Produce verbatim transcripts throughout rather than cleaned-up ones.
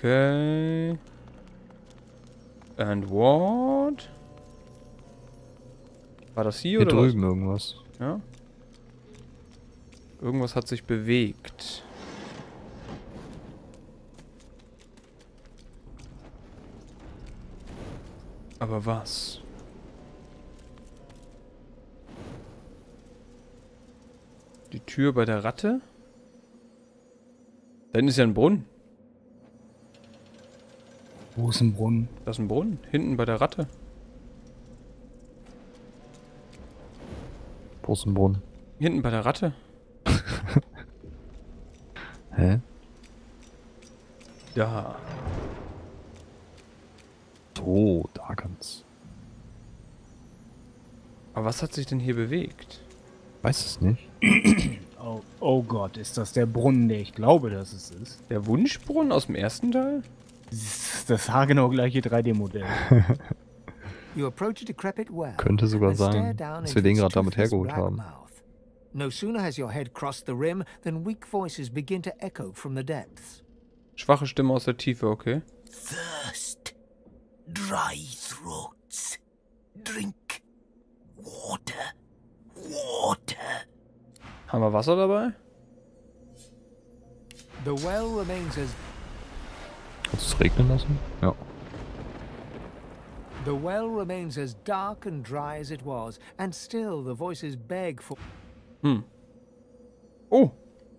Okay. And what? War das hier, Hier oder drüben was? irgendwas. Ja. Irgendwas hat sich bewegt. Aber was? Die Tür bei der Ratte? Da hinten ist ja ein Brunnen. Wo ist ein Brunnen? Da ist ein Brunnen. Hinten bei der Ratte. Wo ist ein Brunnen? Hinten bei der Ratte. Hä? Da. So, da ganz. Aber was hat sich denn hier bewegt? Weiß es nicht. Oh, oh Gott, ist das der Brunnen, der ich glaube, dass es ist? Der Wunschbrunnen aus dem ersten Teil? Das ist das haargenau gleiche drei D-Modell. You approach a decrepit well. Könnte sogar and stare sein, down dass into wir den its gerade damit toothless hergeholt black haben. mouth. No sooner has your head crossed the rim than weak voices begin to echo from the depths. Schwache Stimme aus der Tiefe, okay. Thirst, dry throats, drink, water, water. Haben wir Wasser dabei? The well remains as Kannst du es regnen lassen? Ja. the well remains as dark and dry as it was, and still the voices beg for. Hm. Oh.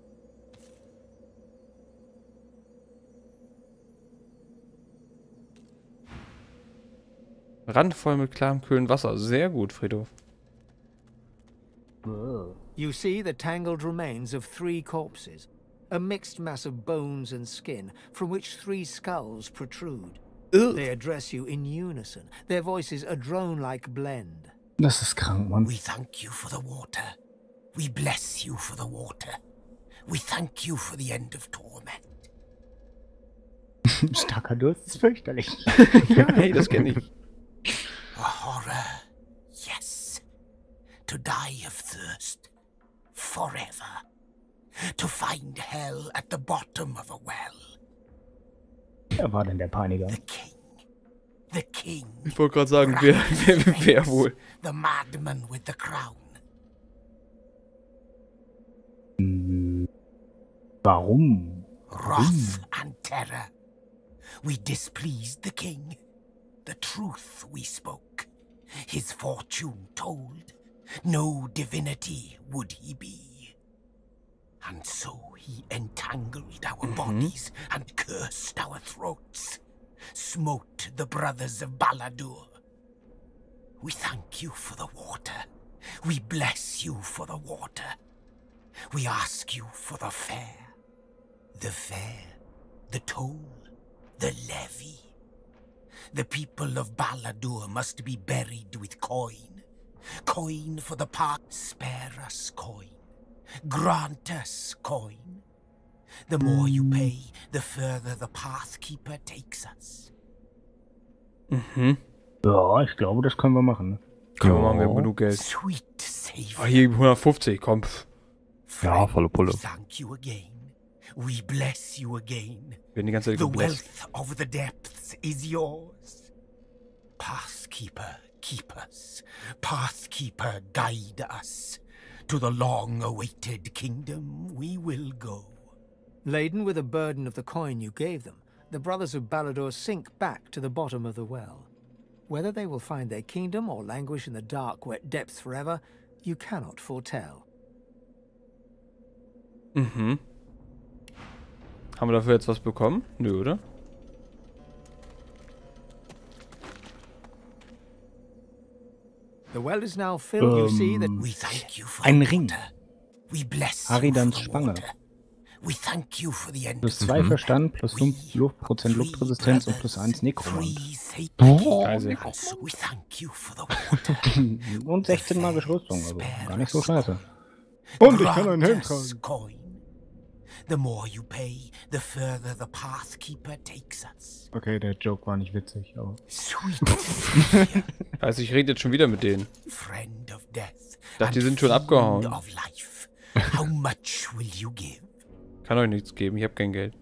Randvoll mit klarem, kühlen Wasser. Sehr gut, Friedhof. You see the tangled remains of three corpses, a mixed mass of bones and skin, from which three skulls protrude. They address you in unison, their voices a drone-like blend. Das ist krank, Mann. We thank you for the water. We bless you for the water. We thank you for the end of torment. Starker Durst ist fürchterlich. Ja, hey, das kenne ich. A horror, yes. To die of thirst, forever. To find hell at the bottom of a well. Wer war denn der Peiniger? The king. The king. Ich wollte gerade sagen, wer, wer, wer wohl? The madman with the crown. Hm, warum? Wrath and terror. We displeased the king. The truth we spoke. His fortune told. No divinity would he be. And so he entangled our bodies and cursed our throats. Smote the brothers of Baladur. We thank you for the water. We bless you for the water. We ask you for the fare. The fare, the toll, the levy. The people of Baladur must be buried with coin. Coin for the park. Spare us coin. Grant us coin. The more you pay, the further the Pathkeeper takes us. Mhm. Ja, ich glaube, das können wir machen. Ne? Können wir machen, wir haben genug Geld. Sweet Ah, Savior. hier hundertfünfzig, komm. Ja, volle Pulle. We thank you again. We bless you again. Wir werden die ganze Zeit The gebläst. wealth of the depths is yours. Pathkeeper, keep us. Pathkeeper, guide us. To the long-awaited kingdom we will go. Laden with the burden of the coin you gave them, the brothers of Baladur sink back to the bottom of the well. Whether they will find their kingdom or languish in the dark, wet depths forever, you cannot foretell. Mhm. Haben wir dafür jetzt was bekommen? Nö, oder? The well is now filled. You see that Ähm, we thank you for ein the Ring. water. We bless Haridans you for the Spange. water. We thank you for the end Plus of zwei Mhm. Verstand, plus fünf Luftprozent Three Luftresistenz und brothers, plus eins Nekromant. three sacred Oh. Geil. and so we thank you for the water. Und sechzehn magische Rüstung, also gar nicht so Spare scheiße. us Und ich kann einen Helm Grant us tragen. coin. The more you pay, the further the Pathkeeper takes us. Okay, der Joke war nicht witzig, aber... Sweet Savior, Also ich rede jetzt schon wieder mit denen. friend of death. dachte, die and sind schon fiend abgehauen. Of life. How much will you give? Kann euch nichts geben, ich habe kein Geld.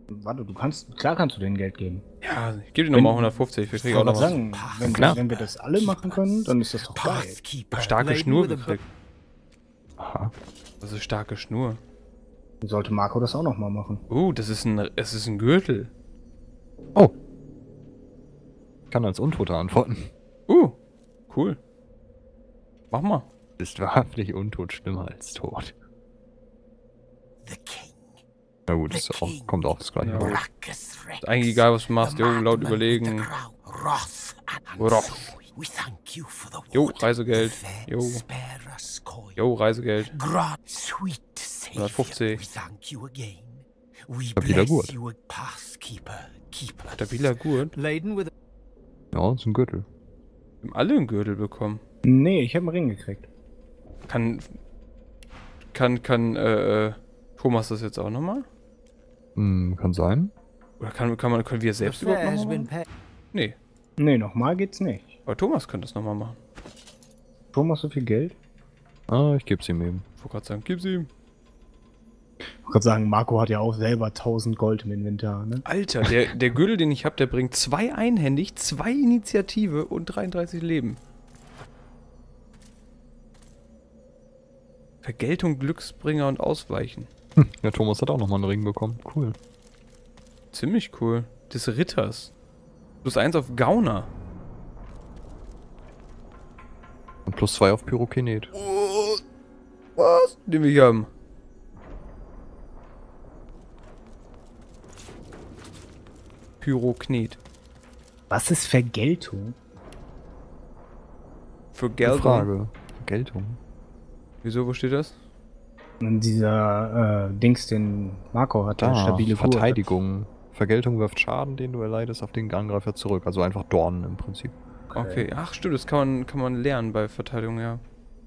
Warte, du kannst, klar kannst du denen Geld geben. Ja, ich gebe dir nochmal hundertfünfzig. Wir kriegen auch Ich noch was. sagen, wenn, Klar. wenn wir das alle machen können, dann ist das doch geil. Pathkeeper, Starke laden Schnur with a gekriegt. Aha. Das ist starke Schnur. Sollte Marco das auch noch mal machen. Uh, das ist ein, es ist ein Gürtel. Oh. Ich kann als Untoter antworten. Uh, cool. Mach mal. Ist wahrhaftig untot schlimmer als tot. The king. Na gut, ist auch, kommt auch das gleiche. Ja, raus. Brachus Rex, Ist eigentlich egal, was du machst. the Jo, laut madman with überlegen. the crown, Wrath and Wrath. Sword. We thank you for the Jo, water. Reisegeld. Fair Jo. spare us coin. Jo, Reisegeld. Grant sweet Savior, hundertfünfzig. we thank you again. We Stabiler bless Gurt. you, Pathkeeper, keep us. Stabiler Gurt. Laden with Ja, ist ein Gürtel. Wir haben alle einen Gürtel bekommen. Nee, ich habe einen Ring gekriegt. Kann. Kann, kann, äh, äh, Thomas das jetzt auch nochmal? Hm, kann sein. Oder kann, kann man, können wir selbst überhaupt nochmal machen? Nee. Nee, nochmal geht's nicht. Aber Thomas könnte das nochmal machen. Thomas so viel Geld? Ah, ich geb's ihm eben. Ich wollte gerade sagen, gib's ihm. Ich wollte gerade sagen, Marco hat ja auch selber tausend Gold im Inventar, ne? Alter, der, der Gürtel, den ich habe, der bringt zwei einhändig, zwei Initiative und dreiunddreißig Leben. Vergeltung, Glücksbringer und Ausweichen. Hm, ja, Thomas hat auch nochmal einen Ring bekommen. Cool. Ziemlich cool. Des Ritters. Plus eins auf Gauner. Und plus zwei auf Pyrokinet. Oh, was? Den wir hier haben. Pyroknet. Was ist Vergeltung? Für Gute Geltung. Frage. Geltung. Wieso, wo steht das? Und dieser äh, Dings, den Marco hatte, Da, stabile Gurt. Verteidigung. Vergeltung wirft Schaden, den du erleidest, auf den Angreifer zurück. Also einfach Dornen im Prinzip. Okay, ach stimmt, das kann man, kann man lernen bei Verteidigung, ja.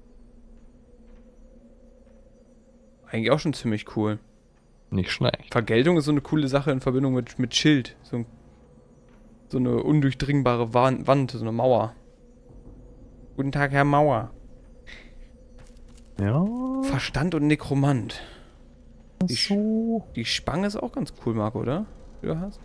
Eigentlich auch schon ziemlich cool. Nicht schlecht. Vergeltung ist so eine coole Sache in Verbindung mit, mit Schild. So, ein, so eine undurchdringbare Wand, Wand, so eine Mauer. Guten Tag, Herr Mauer. Ja. Verstand und Nekromant. Die, So. die Spange ist auch ganz cool, Marco, oder? Die du hast?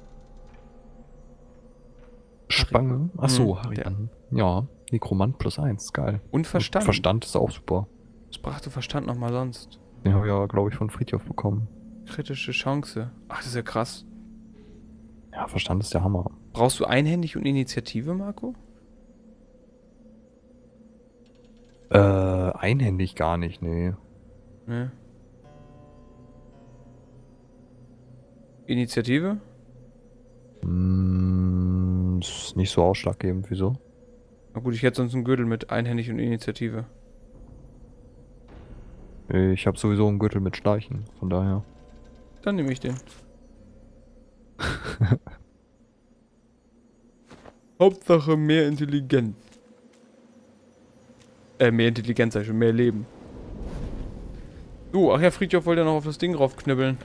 Spange. Achso, Hm, Harry. der- Ja. Nekromant plus eins. Geil. Und Verstand. Und Verstand ist auch super. Was brachte Verstand nochmal sonst? Den habe ich ja, glaube ich, von Friedhof bekommen. Kritische Chance. Ach, das ist ja krass. Ja, Verstand ist der Hammer. Brauchst du einhändig und Initiative, Marco? Äh, einhändig gar nicht, nee. Ne. Initiative? Mm, ist nicht so ausschlaggebend, wieso? Na gut, ich hätte sonst einen Gürtel mit einhändig und Initiative. Ich habe sowieso einen Gürtel mit Schleichen, von daher. Dann nehme ich den. Hauptsache mehr Intelligenz. Äh, mehr Intelligenz, sag ich schon, mehr Leben. Du, ach ja, Friedhof wollte ja noch auf das Ding raufknibbeln.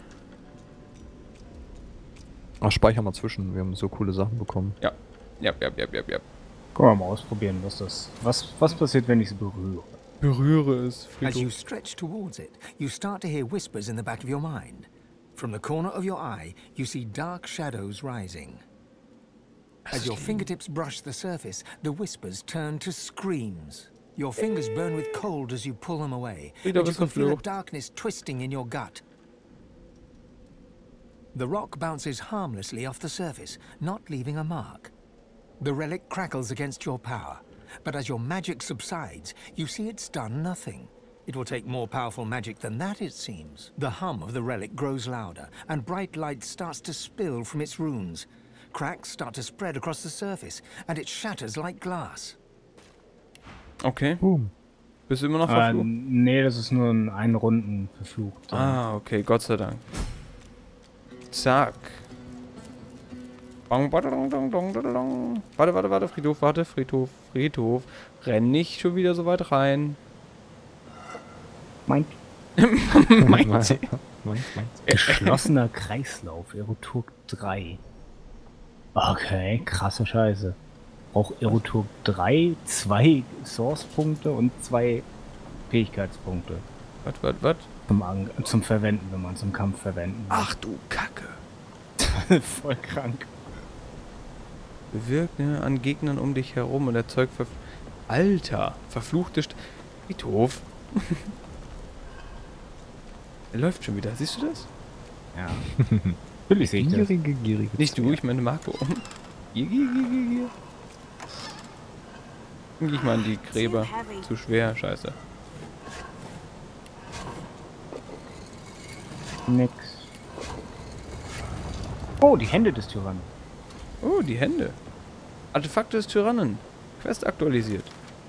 Ach, speicher mal zwischen, wir haben so coole Sachen bekommen. Ja, ja, ja, ja, ja, ja. Können wir mal ausprobieren, was das. Was, was passiert, wenn ich es berühre? Berühre es, As you Friedhof. stretch towards it, you start to hear whispers in the back of your mind. From the corner of your eye, you see dark shadows rising. As your fingertips brush the surface, the whispers turn to screams. Your fingers burn with cold as you pull them away, Friedhof and you ist can feel a verflucht. darkness twisting in your gut. The rock bounces harmlessly off the surface, not leaving a mark. The relic crackles against your power, but as your magic subsides, you see it's done nothing. It will take more powerful magic than that, it seems. The hum of the relic grows louder, and bright light starts to spill from its runes. Cracks start to spread across the surface, and it shatters like glass. Okay, Boom. bist du immer noch Äh, verflucht? nee, das ist nur ein einen Runden verflucht. Ah, okay, Gott sei Dank. Zack. Bang, badadong, dong, dong, dong. Warte, warte, warte, Friedhof, warte, Friedhof, Friedhof. Renn nicht schon wieder so weit rein. Mein Meint sie. Meins, meins. geschlossener Kreislauf, Eroturg drei. Okay, krasse Scheiße. Auch Eroturg drei, zwei Source-Punkte und zwei Fähigkeitspunkte Was, was, was? zum, An zum Verwenden, wenn man zum Kampf verwenden will. Ach du Kacke. Voll krank. Bewirkt ne, an Gegnern um dich herum und erzeugt verf Alter, verfluchte St Wie doof. Er läuft schon wieder, siehst du das? Ja. Natürlich sehe ich das. Gierige, gierige. Nicht du, ich meine Marco. Gier, gier, gier, gier, gier. Dann geh ich mal an die Gräber. Zu schwer, scheiße. Nix. Oh, die Hände des Tyrannen. Oh, die Hände. Artefakte des Tyrannen. Quest aktualisiert.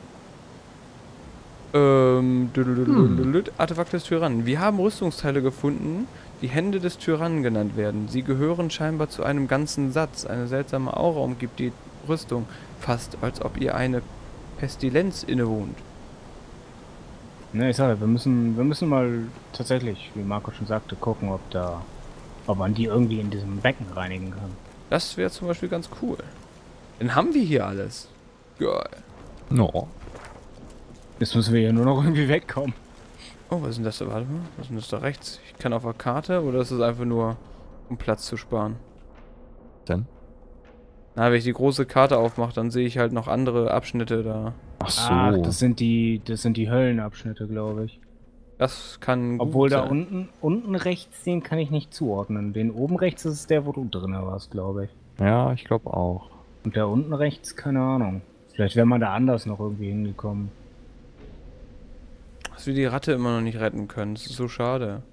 Ähm, hm. Artefakte des Tyrannen. Wir haben Rüstungsteile gefunden, die Hände des Tyrannen genannt werden. Sie gehören scheinbar zu einem ganzen Satz. Eine seltsame Aura umgibt die Rüstung. Fast als ob ihr eine Pestilenz innewohnt. Ne, ich sage, wir müssen, wir müssen mal tatsächlich, wie Marco schon sagte, gucken, ob da, ob man die irgendwie in diesem Becken reinigen kann. Das wäre zum Beispiel ganz cool. Dann haben wir hier alles. Geil. No. Jetzt müssen wir hier nur noch irgendwie wegkommen. Oh, was ist denn das da? Warte mal. Was ist denn das da rechts? Ich kann auf der Karte oder ist das einfach nur, um Platz zu sparen? Denn? Na, wenn ich die große Karte aufmache, dann sehe ich halt noch andere Abschnitte da. Ach so. Ach, das sind die, das sind die Höllenabschnitte, glaube ich. Das kann gut Obwohl da sein. unten, unten rechts, den kann ich nicht zuordnen. Den oben rechts ist der, wo du drin warst, glaube ich. Ja, ich glaube auch. Und der unten rechts, keine Ahnung. Vielleicht wäre man da anders noch irgendwie hingekommen. Dass wir die Ratte immer noch nicht retten können. Das ist so schade.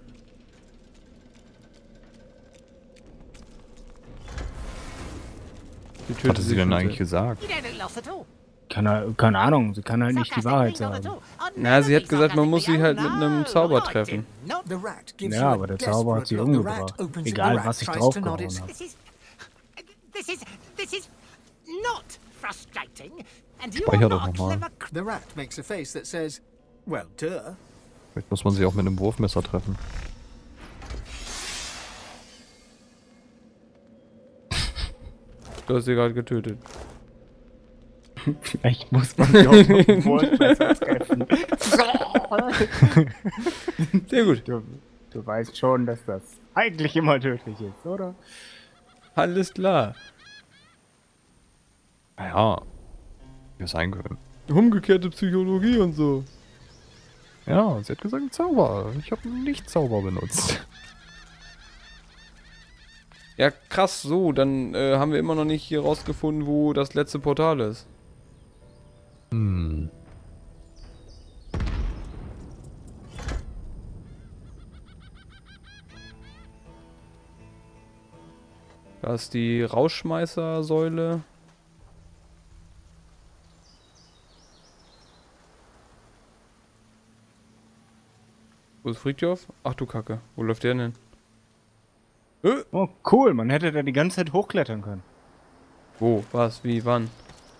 Die Was hatte sie denn eigentlich gesagt? Keine, keine Ahnung, sie kann halt nicht die Wahrheit sagen. Na, sie hat gesagt, man muss sie halt mit einem Zauber treffen. Ja, aber der Zauber hat sie umgebracht. Egal, was ich draufgehauen habe. Speicher doch nochmal. The rat makes a face that says, well, duh. Vielleicht muss man sie auch mit einem Wurfmesser treffen. Du hast sie gerade getötet. Vielleicht muss man sie auch mit dem Wurfmesser treffen. Sehr gut. Du, du weißt schon, dass das eigentlich immer tödlich ist, oder? Alles klar. Naja, wie es sein können. Umgekehrte Psychologie und so. Ja, sie hat gesagt Zauber. Ich habe nicht Zauber benutzt. Ja, krass, so, dann äh, haben wir immer noch nicht hier rausgefunden, wo das letzte Portal ist. Hm. Da ist die Rauschmeißersäule. Wo ist Friedhof? Ach du Kacke, wo läuft der denn hin? Äh? Oh, cool, man hätte da die ganze Zeit hochklettern können. Wo? Was? Wie? Wann?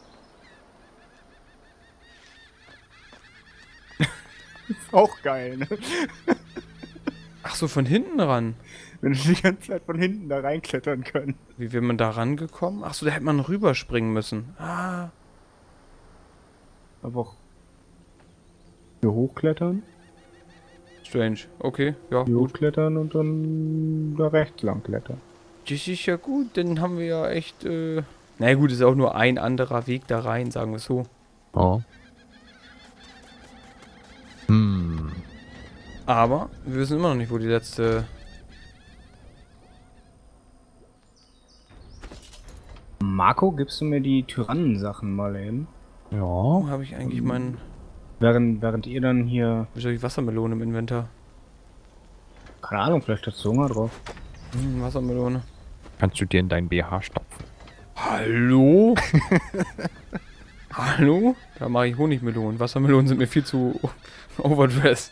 Ist auch geil, ne? Ach so, von hinten ran. Wenn wir die ganze Zeit von hinten da reinklettern können. Wie wäre man da rangekommen? Ach so, da hätte man rüberspringen müssen. Ah. Einfach hier hochklettern, Strange. Okay, ja, hier gut. hochklettern und dann da rechts lang klettern. Das ist ja gut, dann haben wir ja echt, äh... Na naja, gut, ist auch nur ein anderer Weg da rein, sagen wir es so. Oh. Hm. Aber wir wissen immer noch nicht, wo die letzte... Marco, gibst du mir die Tyrannensachen mal eben? Ja. Wo habe ich eigentlich meinen... Während, während ihr dann hier... Wieso die Wassermelone im Inventar? Keine Ahnung, vielleicht hast du Hunger drauf. Hm, Wassermelone. Kannst du dir in dein B H stopfen? Hallo? Hallo? Da mache ich Honigmelonen. Wassermelonen sind mir viel zu overdressed.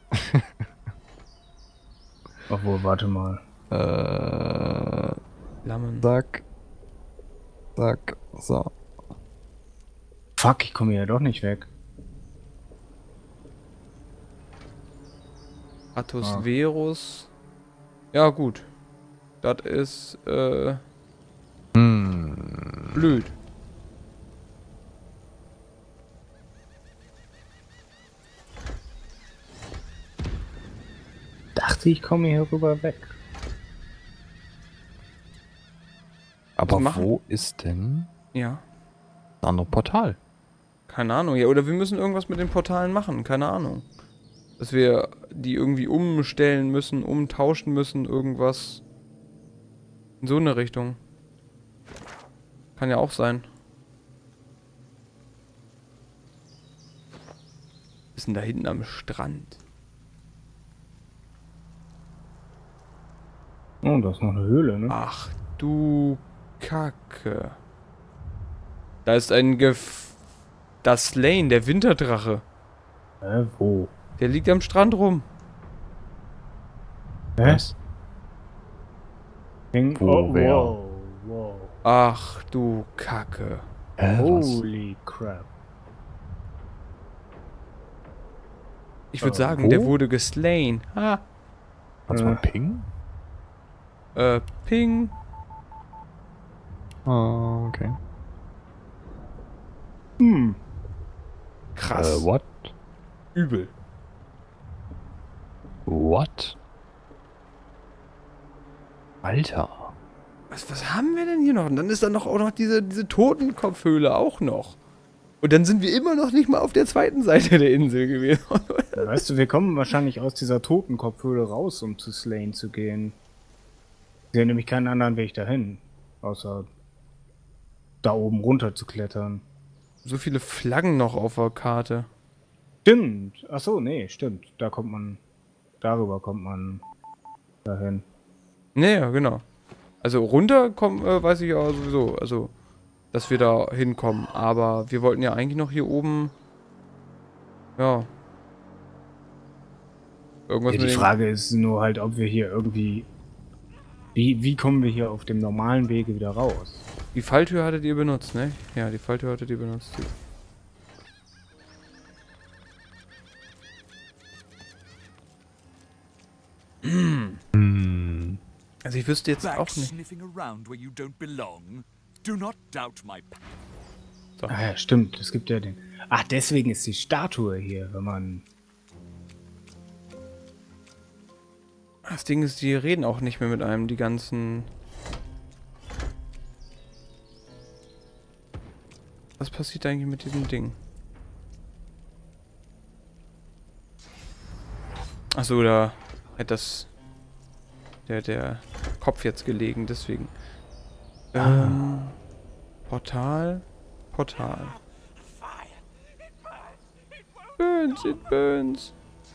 Obwohl, warte mal. Äh... Lammen. Zack. Zack. So. Fuck, ich komme hier doch nicht weg. Athos Ah. Verus. Ja, gut. Das ist, äh, Hm. blöd. Dachte, ich komme hier rüber weg. machen. wo ist denn Ja. das andere Portal? Keine Ahnung. Ja, oder wir müssen irgendwas mit den Portalen machen. Keine Ahnung. Dass wir die irgendwie umstellen müssen, umtauschen müssen, irgendwas. In so eine Richtung. Kann ja auch sein. Wir sind da hinten am Strand. Oh, da ist noch eine Höhle, ne? Ach du Kacke. Da ist ein Gef... Das Lane, der Winterdrache. Hä, wo? Der liegt am Strand rum. Hä? Was? Hing- Wo, Oh, wer? wow, wow. Ach du Kacke. Hä, was? Holy crap. Ich würde Äh, sagen, wo? der wurde geslain. Ha. Kannst du Äh. mal pingen? Äh, Ping. Ah, okay. Hm. Krass. Äh, what? Übel. What? Alter. Was, was haben wir denn hier noch? Und dann ist da noch auch noch diese, diese Totenkopfhöhle auch noch. Und dann sind wir immer noch nicht mal auf der zweiten Seite der Insel gewesen. Weißt du, wir kommen wahrscheinlich aus dieser Totenkopfhöhle raus, um zu Slane zu gehen. Wir sehen nämlich keinen anderen Weg dahin, außer da oben runter zu klettern. So viele Flaggen noch auf der Karte. Stimmt. Ach so, nee, stimmt. Da kommt man, darüber kommt man dahin. Naja, genau. Also runter kommen, äh, weiß ich ja sowieso. Also, dass wir da hinkommen. Aber wir wollten ja eigentlich noch hier oben. Ja. Irgendwas Ja, die mit den- Frage ist nur halt, ob wir hier irgendwie... Wie, wie kommen wir hier auf dem normalen Wege wieder raus? Die Falltür hattet ihr benutzt, ne? Ja, die Falltür hattet ihr benutzt. Hm. Also ich wüsste jetzt Back auch nicht. sniffing around where you don't belong. Do not doubt my p- Ah ja, stimmt. Es gibt ja den... Ach, deswegen ist die Statue hier, wenn man... Das Ding ist, die reden auch nicht mehr mit einem, die ganzen... Was passiert eigentlich mit diesem Ding? Achso, da hat das... Der, der Kopf jetzt gelegen, deswegen. Ähm... Portal... Portal. Burns, it burns.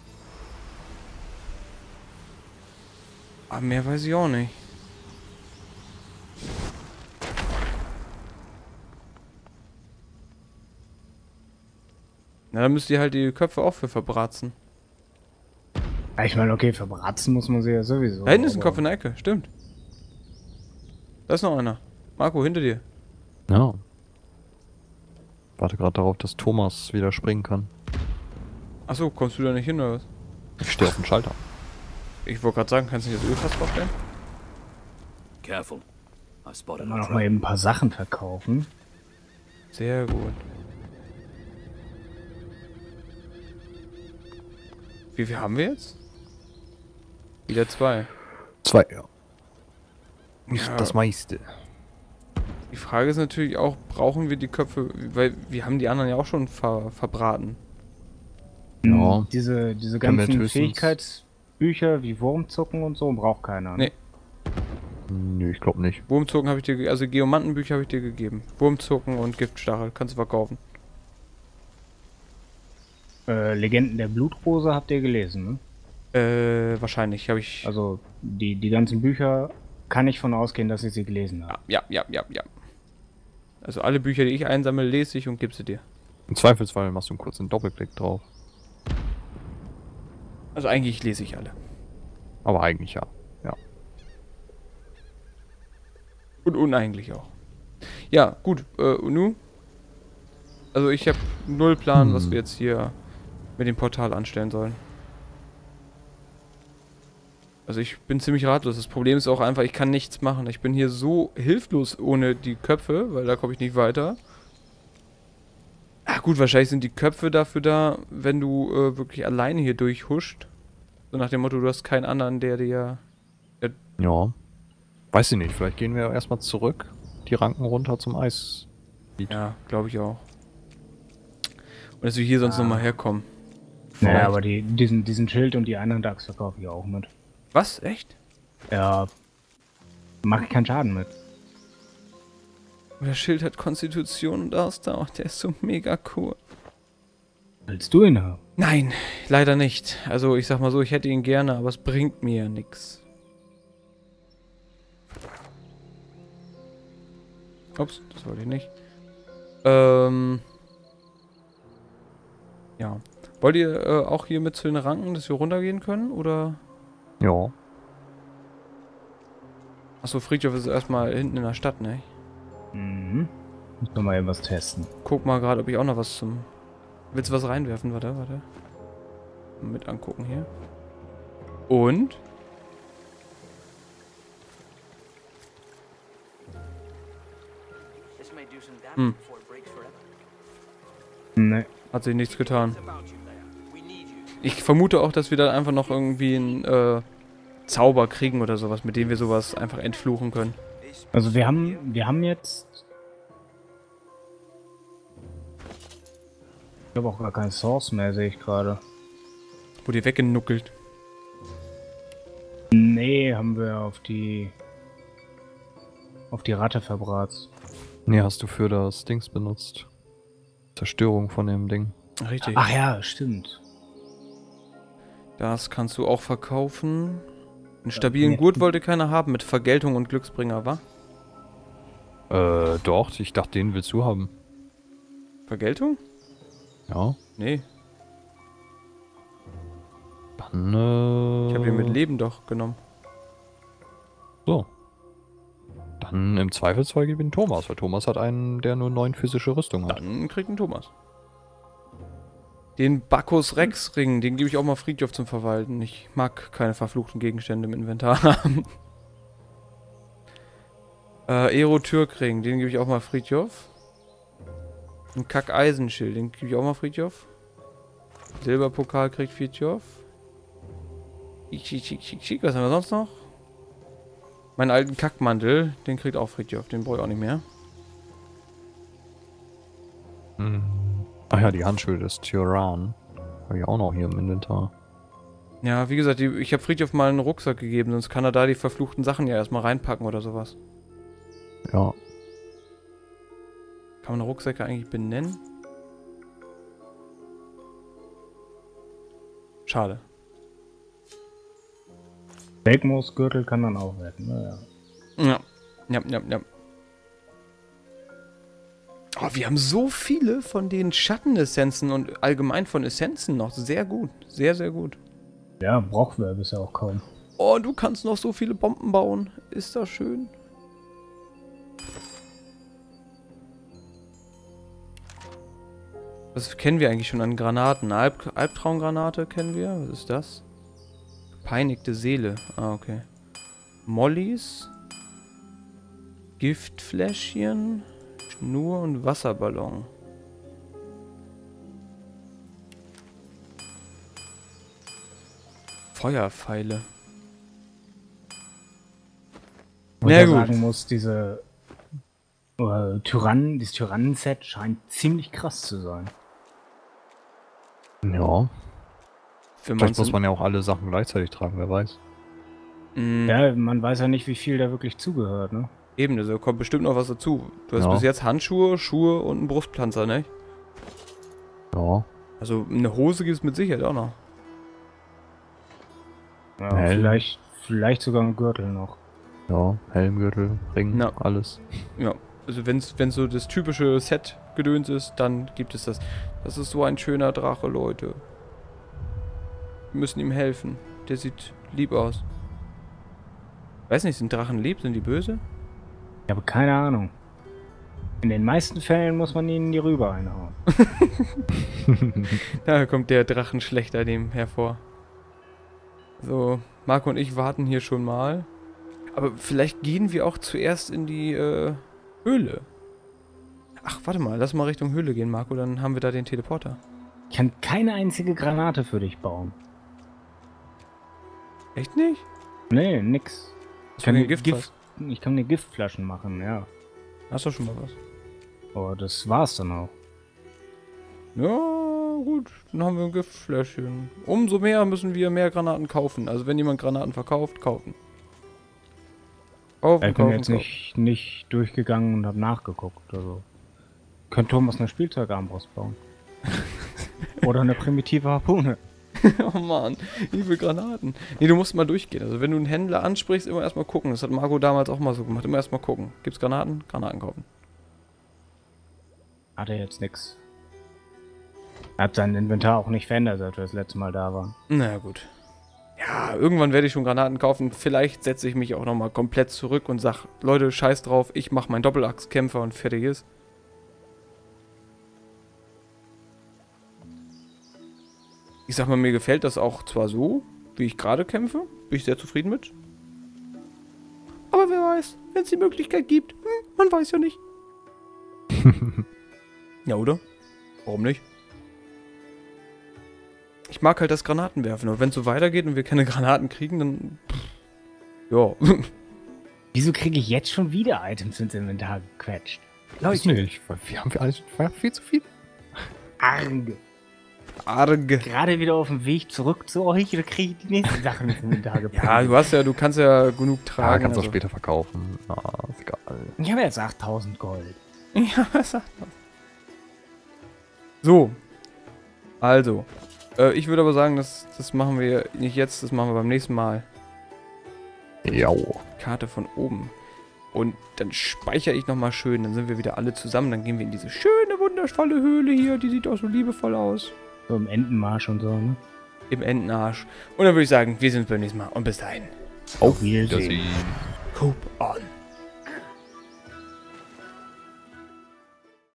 Aber mehr weiß ich auch nicht. Na, dann müsst ihr halt die Köpfe auch für verbratzen. Ja, ich meine, okay, verbratzen muss man sie ja sowieso. Da hinten ist ein aber- Kopf in der Ecke, stimmt. Da ist noch einer. Marco, hinter dir. Ja. Warte gerade darauf, dass Thomas wieder springen kann. Achso, kommst du da nicht hin oder was? Ich stehe auf dem Schalter. Ich wollte gerade sagen, kannst du nicht das Ölfass draufstellen? Careful. I spotted Kann man a noch trap. mal eben ein paar Sachen verkaufen. Sehr gut. Wie viel haben wir jetzt? Wieder zwei. Zwei, ja. Nicht Ja. das meiste. Die Frage ist natürlich auch, brauchen wir die Köpfe, weil wir haben die anderen ja auch schon ver verbraten. Ja. Diese, diese Können wir ganzen höchstens- Fähigkeitsbücher wie Wurmzucken und so braucht keiner. Nee. Nö, ich glaube nicht. Wurmzucken habe ich dir, ge- also Geomantenbücher habe ich dir gegeben. Wurmzucken und Giftstachel, kannst du verkaufen. Äh, Legenden der Blutrose habt ihr gelesen, ne? Äh, wahrscheinlich habe ich... Also die, die ganzen Bücher kann ich von ausgehen, dass ihr sie gelesen habt. Ja, ja, ja, ja. Also alle Bücher, die ich einsammle, lese ich und gebe sie dir. Im Zweifelsfall machst du einen kurzen Doppelklick drauf. Also eigentlich lese ich alle. Aber eigentlich ja. Ja. Und uneigentlich auch. Ja, gut. Äh, und nu? Also ich habe null Plan, Hm. was wir jetzt hier mit dem Portal anstellen sollen. Also ich bin ziemlich ratlos. Das Problem ist auch einfach, ich kann nichts machen. Ich bin hier so hilflos ohne die Köpfe, weil da komme ich nicht weiter. Ach gut, wahrscheinlich sind die Köpfe dafür da, wenn du äh, wirklich alleine hier durchhuscht. So nach dem Motto, du hast keinen anderen, der dir... Ja. Weiß ich nicht, vielleicht gehen wir erstmal zurück die Ranken runter zum Eis. Ja, glaube ich auch. Und dass wir hier sonst Ah. nochmal herkommen. Naja, aber die, diesen, diesen Schild und die anderen Ducks verkaufe ich auch mit. Was? Echt? Ja. Mache ich keinen Schaden mit. Der Schild hat Konstitution und Ausdauer. Der ist so mega cool. Willst du ihn haben? Nein, leider nicht. Also ich sag mal so, ich hätte ihn gerne, aber es bringt mir ja nichts. Ups, das wollte ich nicht. Ähm. Ja. Wollt ihr äh, auch hier mit zu den Ranken, dass wir runtergehen können, oder? Ja. Achso, Friedhof ist erstmal hinten in der Stadt, ne? Mhm. Muss noch mal eben was testen. Guck mal gerade, ob ich auch noch was zum... Willst du was reinwerfen? Warte, warte. Mit angucken hier. Und? Hm. Ne. Hat sich nichts getan. Ich vermute auch, dass wir da einfach noch irgendwie einen äh, Zauber kriegen oder sowas, mit dem wir sowas einfach entfluchen können. Also wir haben, wir haben jetzt... Ich habe auch gar keinen Source mehr, sehe ich gerade. Wurde weggenuckelt. Nee, haben wir auf die... auf die Ratte verbratzt. Nee, hast du für das Dings benutzt. Zerstörung von dem Ding. Richtig. Ach ja, stimmt. Das kannst du auch verkaufen. Einen stabilen nee. Gurt wollte keiner haben mit Vergeltung und Glücksbringer, wa? Äh, doch, ich dachte, den willst du haben. Vergeltung? Ja. Nee. Dann, äh... Ich habe ihn mit Leben doch genommen. So. Dann im Zweifelsfall gib ihn Thomas, weil Thomas hat einen, der nur neun physische Rüstung hat. Dann kriegt ihn Thomas. Den Bacchus Rex Ring, den gebe ich auch mal Friedhof zum Verwalten. Ich mag keine verfluchten Gegenstände im Inventar haben. äh, Ero Türk Ring, den gebe ich auch mal Friedhof. Ein Kack-Eisenschild, den gebe ich auch mal Friedhof. Silberpokal kriegt Friedhof. Schick, schick, schick, schick. Was haben wir sonst noch? Meinen alten Kackmantel, den kriegt auch Friedhof, den brauche ich auch nicht mehr. Hm. Ach ja, die Handschuhe des Tyrann. Habe ich auch noch hier im Inventar. Ja, wie gesagt, die, ich habe Friedhof mal einen Rucksack gegeben, sonst kann er da die verfluchten Sachen ja erstmal reinpacken oder sowas. Ja. Kann man Rucksäcke eigentlich benennen? Schade. Belkmoos-Gürtel kann dann auch werden, naja. Ja. Ja, ja, ja. Oh, wir haben so viele von den Schattenessenzen und allgemein von Essenzen noch. Sehr gut. Sehr, sehr gut. Ja, brauchen wir bisher auch kaum. Oh, du kannst noch so viele Bomben bauen. Ist das schön. Was kennen wir eigentlich schon an Granaten? Alb Albtraumgranate kennen wir. Was ist das? Gepeinigte Seele. Ah, okay. Mollys. Giftfläschchen. Schnur und Wasserballon. Feuerpfeile. Was Na ich gut. sagen muss, diese äh, Tyrannen, dieses Tyrannen-Set scheint ziemlich krass zu sein. Ja. Für Vielleicht muss man ja auch alle Sachen gleichzeitig tragen, wer weiß. Mm, Ja, man weiß ja nicht, wie viel da wirklich zugehört, ne? Eben, da kommt bestimmt noch was dazu. Du hast Ja. bis jetzt Handschuhe, Schuhe und einen Brustpanzer, ne? Ja. Also eine Hose gibt es mit Sicherheit auch noch. Ja, Helm. vielleicht, vielleicht sogar ein Gürtel noch. Ja, Helmgürtel, Ring, Ja. alles. Ja, also wenn es so das typische Set-Gedöns ist, dann gibt es das. Das ist so ein schöner Drache, Leute. Wir müssen ihm helfen. Der sieht lieb aus. Weiß nicht, sind Drachen lieb? Sind die böse? Ich habe keine Ahnung. In den meisten Fällen muss man ihnen die Rübe einhauen. Da kommt der Drachenschlechter dem hervor. So, Marco und ich warten hier schon mal. Aber vielleicht gehen wir auch zuerst in die äh, Höhle. Ach, warte mal, lass mal Richtung Höhle gehen, Marco, dann haben wir da den Teleporter. Ich kann keine einzige Granate für dich bauen. Echt nicht? Nee, nix. Ich Was kann, für dir ein Gift Gift, ich kann dir Giftflaschen machen, ja. Hast du schon mal was? Oh, das war's dann auch. Ja, gut. Dann haben wir ein Giftfläschchen. Umso mehr müssen wir mehr Granaten kaufen. Also wenn jemand Granaten verkauft, kaufen. Kaufen, Ich bin kaufen, jetzt kaufen. nicht, nicht durchgegangen und habe nachgeguckt. Also könnte Thomas eine Spielzeugarmbrust bauen. Oder eine primitive Harpune. Oh Mann, ich will Granaten. Nee, du musst mal durchgehen. Also wenn du einen Händler ansprichst, immer erstmal gucken. Das hat Marco damals auch mal so gemacht. Immer erstmal gucken. Gibt's Granaten? Granaten kaufen. Hat er jetzt nix. Er hat sein Inventar auch nicht verändert, seit wir das letzte Mal da waren. Na gut. Ja, irgendwann werde ich schon Granaten kaufen. Vielleicht setze ich mich auch nochmal komplett zurück und sag, Leute, scheiß drauf, ich mach meinen Doppelachskämpfer und fertig ist. Ich sag mal, mir gefällt das auch zwar so, wie ich gerade kämpfe. Bin ich sehr zufrieden mit. Aber wer weiß, wenn es die Möglichkeit gibt. Hm, man weiß ja nicht. Ja, oder? Warum nicht? Ich mag halt das Granatenwerfen, aber wenn es so weitergeht und wir keine Granaten kriegen, dann... Ja. Wieso kriege ich jetzt schon wieder Items ins Inventar gequetscht? Weiß nicht, weil wir haben alles viel zu viel. Arge. Arge. Gerade wieder auf dem Weg zurück zu euch, oder kriege ich die nächsten Sachen ins Inventar gepackt? Ja, du hast ja, du kannst ja genug Ja, tragen. kannst du also. auch später verkaufen. Ah, ist egal. Ich habe jetzt achttausend Gold. Ja, was sagt das? So. Also. Äh, ich würde aber sagen, das, das machen wir nicht jetzt, das machen wir beim nächsten Mal. Ja. Karte von oben. Und dann speichere ich nochmal schön, dann sind wir wieder alle zusammen, dann gehen wir in diese schöne, wundervolle Höhle hier, die sieht auch so liebevoll aus. So im Entenmarsch und so, ne? Im Entenarsch. Und dann würde ich sagen, wir sehen uns beim nächsten Mal und bis dahin. Auf Wiedersehen. Wiedersehen. Hope awesome.